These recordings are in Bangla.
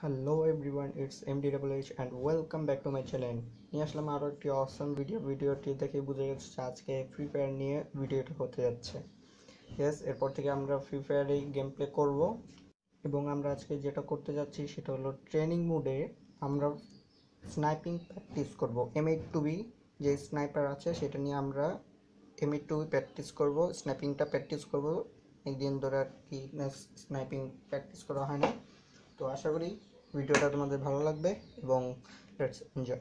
Hello everyone, it's MDHH and welcome back to my channel. নিয়ে আসলাম আরো একটি অসম ভিডিওটি দেখে বুঝে গেছে আজকে ফ্রি ফায়ার নিয়ে ভিডিওটা হতে যাচ্ছে। এরপর থেকে আমরা ফ্রি ফায়ারে গেম প্লে করব এবং আমরা আজকে যেটা করতে যাচ্ছি সেটা হলো ট্রেনিং মোডে আমরা স্নাইপিং প্র্যাকটিস করব। M8-2B যে স্নাইপার আছে সেটা নিয়ে আমরা M8-2B প্র্যাকটিস করব, স্নাইপিংটা প্র্যাকটিস করব। একদিন ধরে আর কি স্নাইপিং প্র্যাকটিস করা হয় না, তো আশা করি ভিডিওটা তোমাদের ভালো লাগবে এবং লেটস এনজয়।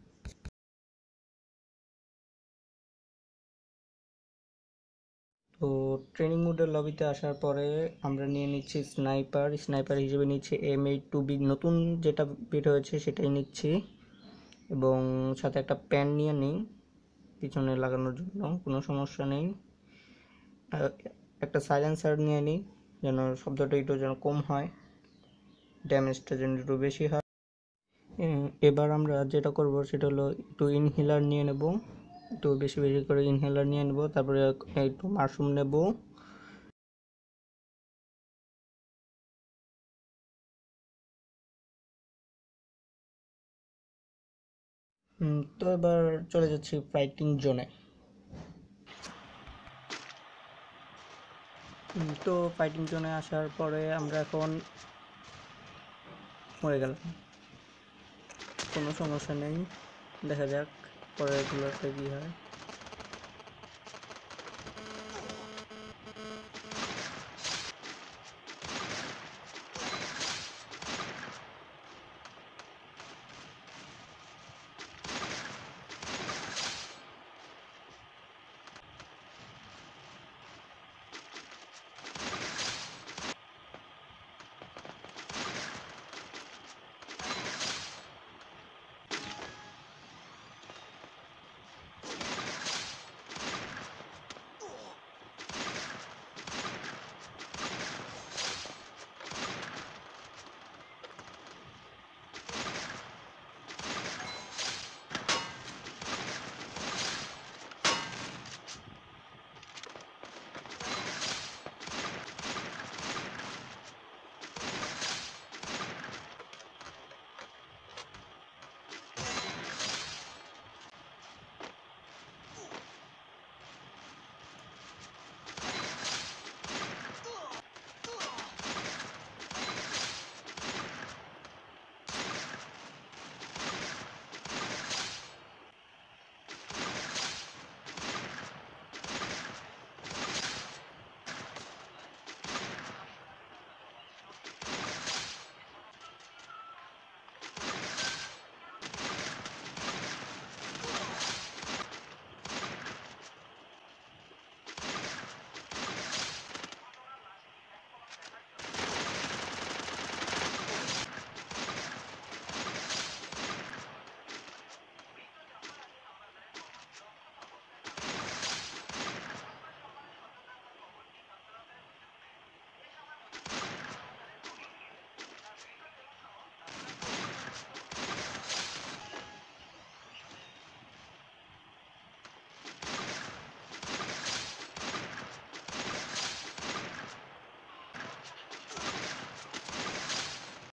তো ট্রেনিং মোডের লবিতে আসার পরে আমরা নিয়ে নিচ্ছি স্নাইপার হিসেবে নিচ্ছি M8-2B নতুন যেটা বের হয়েছে সেটাই নিচ্ছি এবং সাথে একটা প্যান নিয়ে নিই পিছনে লাগানোর জন্য, কোনো সমস্যা নেই। একটা সাইলেন্সার নিয়ে নিই যেন শব্দটা একটু যেন কম হয়, ড্যামেজটা যেন একটু বেশি হয়। এবার আমরা যেটা করব সেটা হলো একটু ইনহেলার নিয়ে নেব, একটু বেশি বেশি করে ইনহেলার নিয়ে নেব, তারপরে একটু মাশরুম নেব। তো এবার চলে যাচ্ছি ফাইটিং জোনে। তো ফাইটিং জোনে আসার পরে আমরা এখন মরে গেলাম, কোনো সমস্যা নেই, দেখা যাক পরের গুলোতে কী হয়।